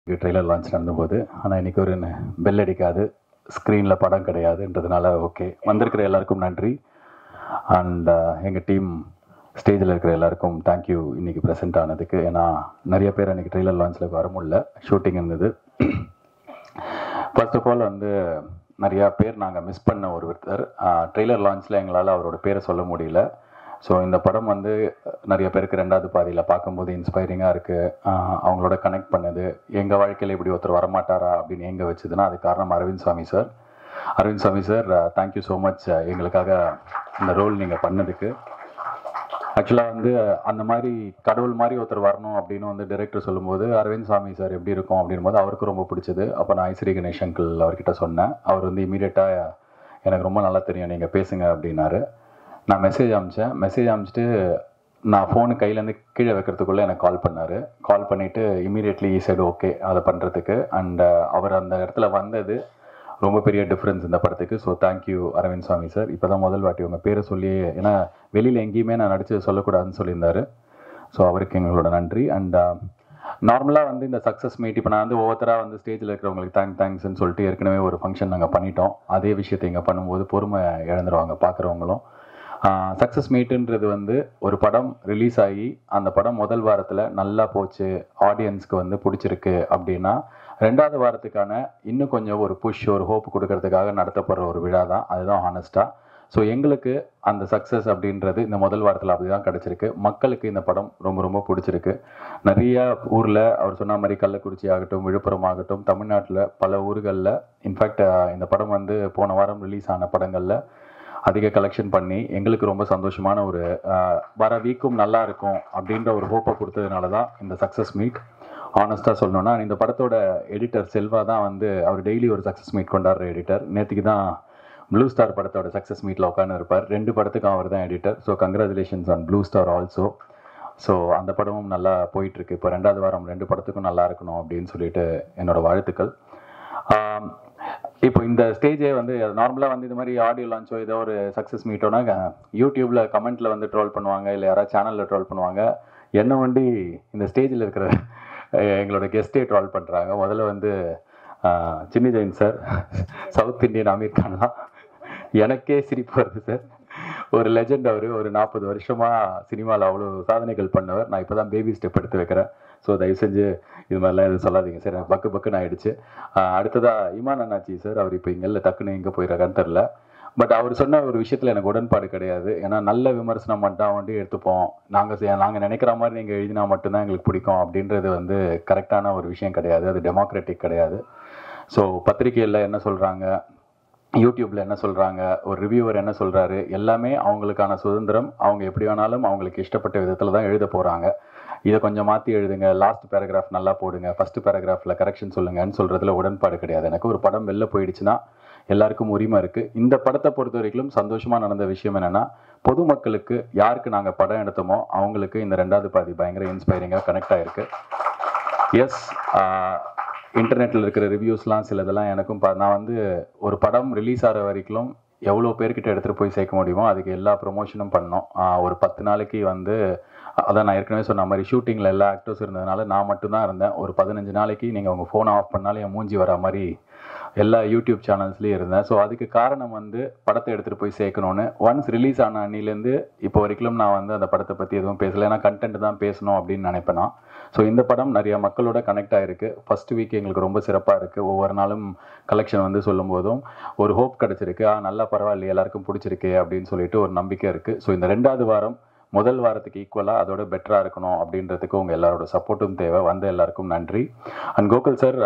Trailer launch நடந்தபோது. ஆனால் இன்றைக்கி ஒரு பெல் அடிக்காது, ஸ்க்ரீனில் படம் கிடையாதுன்றதுனால ஓகே. வந்திருக்கிற எல்லாருக்கும் நன்றி. அண்ட் எங்கள் டீம் ஸ்டேஜில் இருக்கிற எல்லாருக்கும் தேங்க்யூ இன்றைக்கி ப்ரெசென்ட் ஆனதுக்கு. ஏன்னா நிறைய பேர் அன்றைக்கி ட்ரெய்லர் லான்ச்சில் வர முடியல, ஷூட்டிங் இருந்தது. ஃபர்ஸ்ட் ஆஃப் ஆல் நிறையா பேர் நாங்கள் மிஸ் பண்ண ஒருத்தர். ட்ரெய்லர் லான்ச்சில் எங்களால் அவரோட பேரை சொல்ல முடியல. ஸோ இந்த படம் நிறைய பேருக்கு ரெண்டாவது பாதியில் பார்க்கும்போது இன்ஸ்பைரிங்காக இருக்குது. அவங்களோட கனெக்ட் பண்ணது, எங்கள் வாழ்க்கையில் இப்படி ஒருத்தர் வரமாட்டாரா அப்படின்னு எங்கே வச்சுதுன்னா அது காரணம் அரவிந்த் சாமி சார். அரவிந்த் சாமி சார், தேங்க்யூ ஸோ மச் எங்களுக்காக இந்த ரோல் நீங்கள் பண்ணதுக்கு. ஆக்சுவலாக அந்த மாதிரி கடவுள் மாதிரி ஒருத்தர் வரணும் அப்படின்னு டைரக்டர் சொல்லும்போது அரவிந்த் சாமி சார் எப்படி இருக்கும் அப்படின் போது அவருக்கு ரொம்ப பிடிச்சது. அப்போ நான் ஐஸ்ரீ கணேஷ் அங்கிள் அவர்கிட்ட சொன்னேன். அவர் இமீடியட்டாக எனக்கு ரொம்ப நல்லா தெரியும், நீங்கள் பேசுங்க அப்படின்னாரு. நான் மெசேஜ் அனுப்பிச்சிட்டு நான் ஃபோனு கையிலேருந்து கீழே வைக்கிறதுக்குள்ளே எனக்கு கால் பண்ணார். கால் பண்ணிவிட்டு இமீடியட்லி சைடு ஓகே அதை பண்ணுறதுக்கு. அண்ட் அவர் அந்த இடத்துல வந்தது ரொம்ப பெரிய டிஃப்ரென்ஸ் இந்த படத்துக்கு. ஸோ தேங்க்யூ அரவிந்த் சாமி சார். இப்போ தான் முதல் வாட்டி உங்கள் பேரை சொல்லி, ஏன்னா வெளியில் எங்கேயுமே நான் நடித்து சொல்லக்கூடாதுன்னு சொல்லியிருந்தார். ஸோ அவருக்கு எங்களோட நன்றி. அண்ட் நார்மலாக இந்த சக்ஸஸ் மீட் இப்போ நான் ஒவ்வொருத்தராக ஸ்டேஜில் இருக்கிறவங்களுக்கு தேங்க்ஸ்ன்னு சொல்லிட்டு ஏற்கனவே ஒரு ஃபங்க்ஷன் நாங்கள் பண்ணிட்டோம். அதே விஷயத்தை இங்கே பண்ணும்போது பொறுமை இழந்துருவாங்க பார்க்குறவங்களும். சக்ஸஸ் மீட்டுன்றது ஒரு படம் ரிலீஸ் ஆகி அந்த படம் முதல் வாரத்தில் நல்லா போச்சு, ஆடியன்ஸ்க்கு பிடிச்சிருக்கு அப்படின்னா ரெண்டாவது வாரத்துக்கான இன்னும் கொஞ்சம் ஒரு புஷ், ஒரு ஹோப் கொடுக்கறதுக்காக நடத்தப்படுற ஒரு விழா தான். அதுதான் ஹானஸ்ட்டாக. ஸோ எங்களுக்கு அந்த சக்ஸஸ் அப்படின்றது இந்த முதல் வாரத்தில் அப்படி தான் கிடச்சிருக்கு. மக்களுக்கு இந்த படம் ரொம்ப ரொம்ப பிடிச்சிருக்கு. நிறையா ஊரில் அவர் சொன்ன மாதிரி கள்ளக்குறிச்சி ஆகட்டும், விழுப்புரம் ஆகட்டும், தமிழ்நாட்டில் பல ஊர்களில், இன்ஃபேக்ட் இந்த படம் போன வாரம் ரிலீஸ் ஆன படங்களில் அதிக கலெக்ஷன் பண்ணி எங்களுக்கு ரொம்ப சந்தோஷமான ஒரு வர வீக்கும் நல்லா இருக்கும் அப்படின்ற ஒரு ஹோப்பை கொடுத்ததுனால தான் இந்த சக்ஸஸ் மீட். ஆனஸ்ட்டாக சொல்லணுன்னா இந்த படத்தோட எடிட்டர் செல்வா தான் அவர் டெய்லி ஒரு சக்ஸஸ் மீட் கொண்டாடுற எடிட்டர். நேற்றுக்கு தான் ப்ளூ ஸ்டார் படத்தோட சக்ஸஸ் மீட்டில் உட்காந்து இருப்பார். 2 படத்துக்கும் அவர் தான் editor. So congratulations on blue star also. So அந்த படமும் நல்லா போயிட்டுருக்கு. இப்போ 2வது வாரம் 2 படத்துக்கும் நல்லா இருக்கணும் அப்படின்னு சொல்லிட்டு என்னோடய வாழ்த்துக்கள். இப்போ இந்த ஸ்டேஜே நார்மலாக இந்த மாதிரி ஆடியோ லான்ச்சோ ஏதோ ஒரு சக்ஸஸ் மீட்டோனா யூடியூப்பில் கமெண்ட்டில் ட்ரோல் பண்ணுவாங்க, இல்லை யாராவது சேனலில் ட்ரோல் பண்ணுவாங்க. என்ன இந்த ஸ்டேஜில் இருக்கிற எங்களோட கெஸ்ட்டே ட்ரோல் பண்ணுறாங்க. முதல்ல Chinni Jain sir, south Indian Aamir கான்லாம் எனக்கே சிரிப்பு வருது சார். ஒரு லெஜெண்ட் அவர். ஒரு 40 வருஷமாக சினிமாவில் அவ்வளோ சாதனைகள் பண்ணவர். நான் இப்போ தான் பேபி ஸ்டெப் எடுத்து வைக்கிறேன். ஸோ தயவு செஞ்சு இது மாதிரிலாம் எதுவும் சொல்லாதீங்க சார். எனக்கு பக்குன்னு ஆகிடுச்சு. அடுத்ததாக இமான் அண்ணாச்சி சார், அவர் இப்போ இங்கே இல்லை, டக்குன்னு எங்கே போயிடறான்னு தெரில. பட் அவர் சொன்ன ஒரு விஷயத்தில் எனக்கு உடன்பாடு கிடையாது. ஏன்னா நல்ல விமர்சனம் மட்டும் எடுத்துப்போம், நாங்கள் நினைக்கிற மாதிரி நீங்கள் எழுதினா மட்டும்தான் எங்களுக்கு பிடிக்கும் அப்படின்றது கரெக்டான ஒரு விஷயம் கிடையாது. அது டெமோக்ராட்டிக் கிடையாது. ஸோ பத்திரிகையில் என்ன சொல்கிறாங்க, யூடியூப்பில் என்ன சொல்கிறாங்க, ஒரு ரிவ்யூவர் என்ன சொல்கிறாரு, எல்லாமே அவங்களுக்கான சுதந்திரம். அவங்க எப்படி வேணாலும் அவங்களுக்கு இஷ்டப்பட்ட விதத்தில் தான் எழுத போகிறாங்க. இதை கொஞ்சம் மாற்றி எழுதுங்க, லாஸ்ட் பேராகிராஃப் நல்லா போடுங்க, ஃபஸ்ட்டு பேராகிராஃபில் கரெக்ஷன் சொல்லுங்கன்னு சொல்கிறதுல உடன்பாடு கிடையாது. எனக்கு ஒரு படம் வெளில போயிடுச்சுன்னா எல்லாருக்கும் உரிமை இருக்குது. இந்த படத்தை பொறுத்த வரைக்கும் சந்தோஷமாக நடந்த விஷயம் என்னென்னா, பொதுமக்களுக்கு யாருக்கு நாங்கள் படம் எடுத்தோமோ அவங்களுக்கு இந்த 2வது பாதி பயங்கர இன்ஸ்பைரிங்காக கனெக்ட் ஆகிருக்கு. எஸ், இன்டர்நெட்டில் இருக்கிற ரிவ்யூஸ்லாம் சிலதெல்லாம் எனக்கும் நான் ஒரு படம் ரிலீஸ் ஆகிற வரைக்கும் எவ்வளோ பேர்கிட்ட எடுத்துகிட்டு போய் சேர்க்க முடியுமோ அதுக்கு எல்லா ப்ரொமோஷனும் பண்ணோம். ஒரு 10 நாளைக்கு அதான் நான் ஏற்கனவே சொன்ன மாதிரி ஷூட்டிங்கில் எல்லா ஆக்டர்ஸ் இருந்ததுனால நான் மட்டும்தான் இருந்தேன். ஒரு 15 நாளைக்கு நீங்கள் உங்கள் ஃபோனை ஆஃப் பண்ணாலும் என் மூஞ்சி வர மாதிரி எல்லா யூடியூப் சேனல்ஸ்லேயும் இருந்தேன். ஸோ அதுக்கு காரணம் படத்தை எடுத்துகிட்டு போய் சேர்க்கணுன்னு. ஒன்ஸ் ரிலீஸ் ஆன அன்னிலேருந்து இப்போ வரைக்கும் நான் அந்த படத்தை பற்றி எதுவும் பேசலை. ஏன்னா கண்டென்ட் தான் பேசணும் அப்படின்னு நினைப்பேன் நான். ஸோ இந்த படம் நிறையா மக்களோட கனெக்ட் ஆகிருக்கு. ஃபஸ்ட் வீக் எங்களுக்கு ரொம்ப சிறப்பாக இருக்குது. ஒவ்வொரு நாளும் கலெக்ஷன் சொல்லும் போதும் ஒரு ஹோப் கிடச்சிருக்கு. நல்லா பரவாயில்லையே, எல்லாருக்கும் பிடிச்சிருக்கு அப்படின்னு சொல்லிட்டு ஒரு நம்பிக்கை இருக்குது. ஸோ இந்த 2வது வாரம் முதல் வாரத்துக்கு ஈக்குவலாக அதோட பெட்டராக இருக்கணும் அப்படின்றதுக்கு உங்கள் எல்லாரோட சப்போர்ட்டும் தேவை. எல்லாருக்கும் நன்றி. அண்ட் கோகுல் சார்,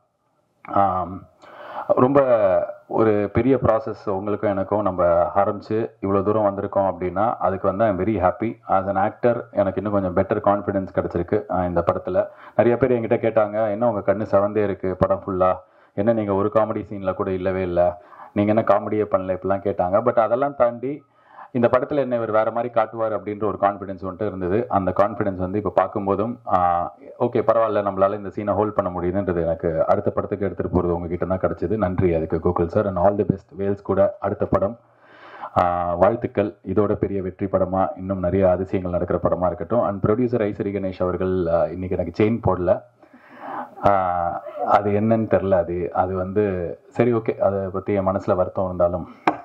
ரொம்ப ஒரு பெரிய ப்ராசஸ் உங்களுக்கும் எனக்கும் நம்ம ஆரம்பித்து இவ்வளோ தூரம் வந்திருக்கோம் அப்படின்னா அதுக்கு I am very happy. As an actor எனக்கு இன்னும் கொஞ்சம் பெட்டர் கான்ஃபிடென்ஸ் கிடச்சிருக்கு இந்த படத்தில். நிறைய பேர் என்கிட்ட கேட்டாங்க, என்ன உங்கள் கண்ணு செவந்தே இருக்குது படம் ஃபுல்லாக, என்ன நீங்கள் ஒரு காமெடி சீனில் கூட இல்லவே இல்லை, நீங்கள் என்ன காமெடியே பண்ணல, இப்படிலாம் கேட்டாங்க. பட் அதெல்லாம் தாண்டி இந்த படத்தில் என்ன இவர் வேறு மாதிரி காட்டுவார் அப்படின்ற ஒரு கான்ஃபிடென்ஸ் இருந்தது. அந்த கான்ஃபிடென்ஸ் இப்போ பார்க்கும்போதும் ஓகே பரவாயில்ல, நம்மளால் இந்த சீனை ஹோல்ட் பண்ண முடியுதுன்றது எனக்கு அடுத்த படத்துக்கு எடுத்துகிட்டு போகிறது உங்ககிட்ட தான் கிடச்சிது. நன்றி அதுக்கு Gokul sir. And all the best. Vels கூட அடுத்த படம் வாழ்த்துக்கள். இதோட பெரிய வெற்றி படமாக இன்னும் நிறைய அதிசயங்கள் நடக்கிற படமாக இருக்கட்டும். அண்ட் ப்ரொடியூசர் ஐஸ்ரீ கணேஷ் அவர்கள் இன்றைக்கி எனக்கு செயின் போடல. அது என்னன்னு தெரில. அது வந்து சரி, ஓகே, அதை பற்றி என் மனசில் வருத்தம் இருந்தாலும்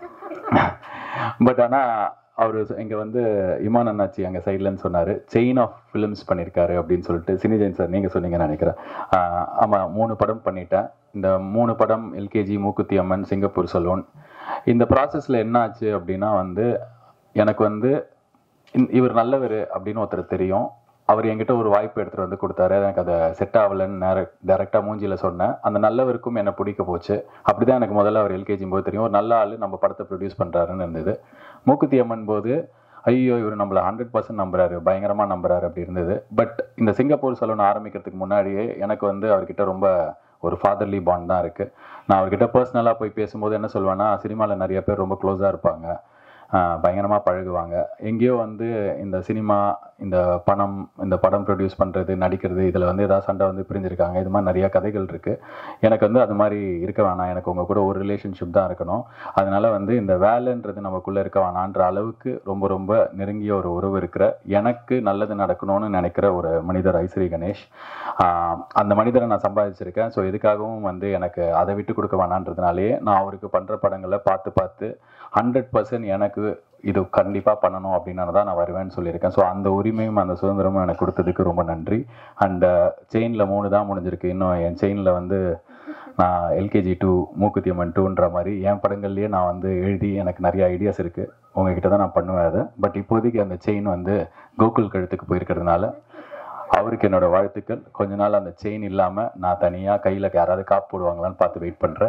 பட் ஆனால் அவர் இங்கே வந்து இமான் அண்ணாச்சி அங்கே சைட்லன்னு சொன்னார், செயின் ஆஃப் ஃபிலிம்ஸ் பண்ணியிருக்காரு அப்படின்னு சொல்லிட்டு. சினிஜெயின் சார் நீங்கள் சொன்னீங்கன்னு நினைக்கிறேன். ஆமாம், 3 படம் பண்ணிட்டேன். இந்த 3 படம் LKG, Mookuthi Amman, Singapore salon. இந்த ப்ராசஸில் என்ன ஆச்சு அப்படின்னா வந்து எனக்கு வந்து இவர் நல்லவர் அப்படின்னு ஒருத்தர் தெரியும். அவர் என்கிட்ட ஒரு வாய்ப்பு எடுத்துகிட்டு வந்து கொடுத்தாரு. எனக்கு அதை செட் ஆகலைன்னு டேரெக்டாக மூஞ்சியில் சொன்னேன். அந்த நல்லவருக்கும் என்னை பிடிக்க போச்சு. அப்படி தான் எனக்கு முதல்ல அவர் எல்கேஜி போது தெரியும், ஒரு நல்ல ஆள் நம்ம படத்தை ப்ரொடியூஸ் பண்ணுறாருன்னு இருந்தது. மூக்குத்தி அம்மன் போது ஐயோ இவர் நம்மளை 100% நம்புறாரு, பயங்கரமாக நம்புறாரு அப்படி இருந்தது. பட் இந்த சிங்கப்பூர் சலூன் ஆரம்பிக்கிறதுக்கு முன்னாடியே எனக்கு வந்து அவர்கிட்ட ரொம்ப ஒரு ஃபாதர்லி பாண்ட் தான் இருக்குது. நான் அவர்கிட்ட பர்சனலாக போய் பேசும்போது என்ன சொல்வேன்னா, சினிமாவில் நிறைய பேர் ரொம்ப க்ளோஸாக இருப்பாங்க, பயங்கரமாக பழகுவாங்க. எங்கேயோ வந்து இந்த சினிமா, இந்த படம் ப்ரொடியூஸ் பண்ணுறது, நடிக்கிறது, இதில் வந்து ஏதாவது சண்டை வந்து பிரிஞ்சிருக்காங்க. இது மாதிரி நிறையா கதைகள் இருக்குது. எனக்கு வந்து அது மாதிரி இருக்க வேணாம், எனக்கு உங்கள் கூட ஒரு ரிலேஷன்ஷிப் தான் இருக்கணும். அதனால் வந்து இந்த வேலைன்றது நமக்குள்ளே இருக்க வேணான்ற அளவுக்கு ரொம்ப ரொம்ப நெருங்கிய ஒரு உறவு இருக்கிற, எனக்கு நல்லது நடக்கணும்னு நினைக்கிற ஒரு மனிதர் ஐஸ்ரீ கணேஷ். அந்த மனிதரை நான் சம்பாதிச்சிருக்கேன். ஸோ எதுக்காகவும் வந்து எனக்கு அதை விட்டு கொடுக்க வேணான்றதுனாலே நான் அவருக்கு பண்ணுற படங்களை பார்த்து 100% எனக்கு இது கண்டிப்பாக பண்ணணும் அப்படின்னு தான் நான் வருவேன்னு சொல்லியிருக்கேன். ஸோ அந்த உரிமையும் அந்த சுதந்திரமும் எனக்கு கொடுத்ததுக்கு ரொம்ப நன்றி. அண்ட் செயினில் 3 தான் முடிஞ்சிருக்கு. இன்னும் என் செயினில் வந்து நான் எல்கேஜி 2, மூக்குத்தி அம்மன் 2ன்ற மாதிரி என் படங்கள்லேயே நான் வந்து எழுதி எனக்கு நிறைய ஐடியாஸ் இருக்குது. உங்ககிட்ட தான் நான் பண்ணுவேன் அதை. பட் இப்போதைக்கு அந்த செயின் வந்து கோகுல் கழுத்துக்கு போயிருக்கிறதுனால அவருக்கு என்னோடய வாழ்த்துக்கள். கொஞ்ச நாள் அந்த செயின் இல்லாமல் நான் தனியாக கையில் யாராவது காப்பு போடுவாங்களான்னு பார்த்து வெயிட் பண்ணுறேன்.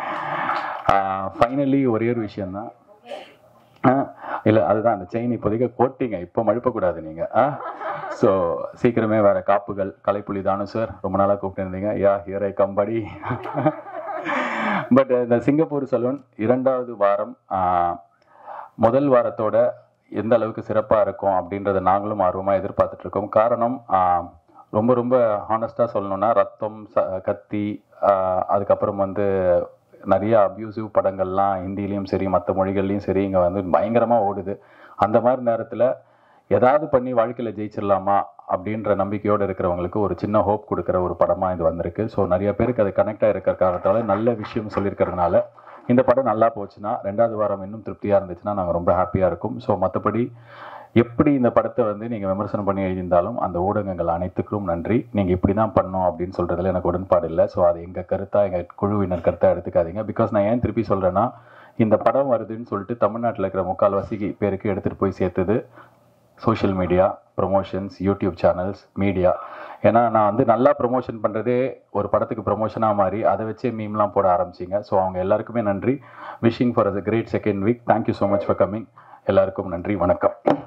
ஃபைனலி ஒரே ஒரு விஷயந்தான், இல்லை அதுதான், அந்த செயின் இப்போதைக்கு போட்டிங்க, இப்போ மழுப்பக்கூடாது நீங்கள். ஸோ சீக்கிரமே வேறு காப்புகள். கலைப்புலி தானு சார் ரொம்ப நாளாக கூப்பிட்டு இருந்தீங்க, ஹியர் ஐ கம் படி. பட் இந்த சிங்கப்பூர் சலூன் 2வது வாரம் முதல் வாரத்தோட எந்த அளவுக்கு சிறப்பாக இருக்கும் அப்படின்றத நாங்களும் ஆர்வமாக எதிர்பார்த்துட்ருக்கோம். காரணம் ரொம்ப ரொம்ப ஹானஸ்டாக சொல்லணுன்னா, ரத்தம், கத்தி, அதுக்கப்புறம் வந்து நிறைய அப்யூசிவ் படங்கள்லாம் ஹிந்திலையும் சரி மற்ற மொழிகள்லையும் சரி இங்கே வந்து பயங்கரமாக ஓடுது. அந்த மாதிரி நேரத்தில் ஏதாவது பண்ணி வாழ்க்கையில் ஜெயிச்சிடலாமா அப்படின்ற நம்பிக்கையோடு இருக்கிறவங்களுக்கு ஒரு சின்ன ஹோப் கொடுக்குற ஒரு படமாக இது வந்திருக்கு. ஸோ நிறைய பேருக்கு அது கனெக்டாக இருக்கிற காரணத்தால் நல்ல விஷயம் சொல்லியிருக்கிறதுனால இந்த படம் நல்லா போச்சுன்னா 2வது வாரம் இன்னும் திருப்தியாக இருந்துச்சுன்னா நாங்கள் ரொம்ப ஹாப்பியாக இருக்கும். ஸோ மற்றபடி எப்படி இந்த படத்தை வந்து நீங்கள் விமர்சனம் பண்ணி எழுதியிருந்தாலும் அந்த ஊடகங்கள் அனைத்துக்கும் நன்றி. நீங்கள் இப்படி தான் பண்ணோம் அப்படின்னு சொல்கிறதுல எனக்கு உடன்பாடு இல்லை. ஸோ அது எங்கள் கருத்தாக, எங்கள் குழுவினர் கருத்தாக எடுத்துக்காதீங்க. பிகாஸ் நான் ஏன் திருப்பி சொல்கிறேன்னா, இந்த படம் வருதுன்னு சொல்லிட்டு தமிழ்நாட்டில் இருக்கிற 3/4 பேருக்கு எடுத்துகிட்டு போய் சேர்த்தது social media, promotions, YouTube channels, media. ஏன்னா நான் வந்து நல்லா ப்ரொமோஷன் பண்ணுறதே ஒரு படத்துக்கு ப்ரொமோஷனாக மாறி அதை வச்சே மீம்லாம் போட ஆரம்பிச்சிங்க. ஸோ அவங்க எல்லாருக்குமே நன்றி. Wishing for a great second week. Thank you so much for coming. எல்லாருக்கும் நன்றி, வணக்கம்.